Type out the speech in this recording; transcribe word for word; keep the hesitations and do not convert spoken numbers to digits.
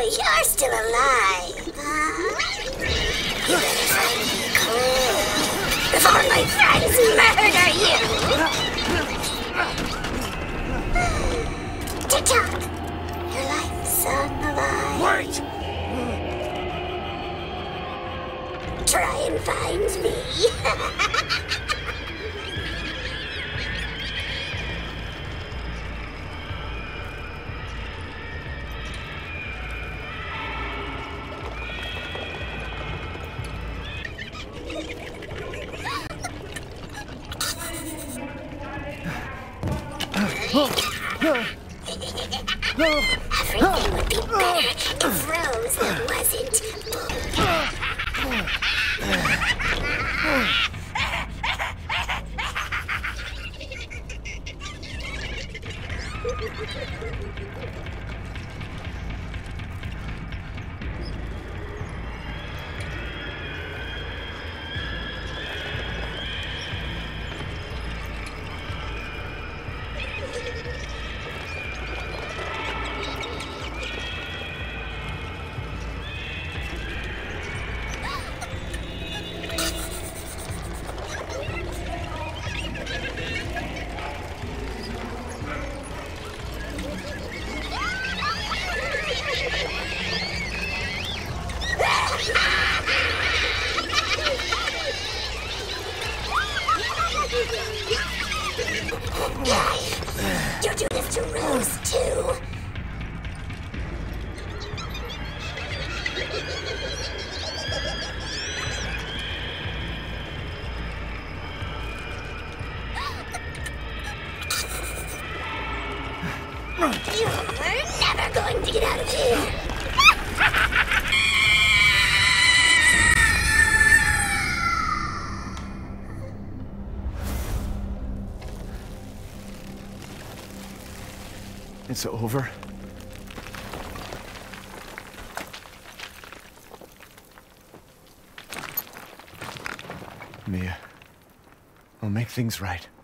you're still alive, huh? You better find me a clue before my friends murder you! Tick-tock! Your life's on the line. Wait! Try and find me. Everything would be better if Rose wasn't. You do this to Rose, too. You're never going to get out of here. It's over. Mia, I'll make things right.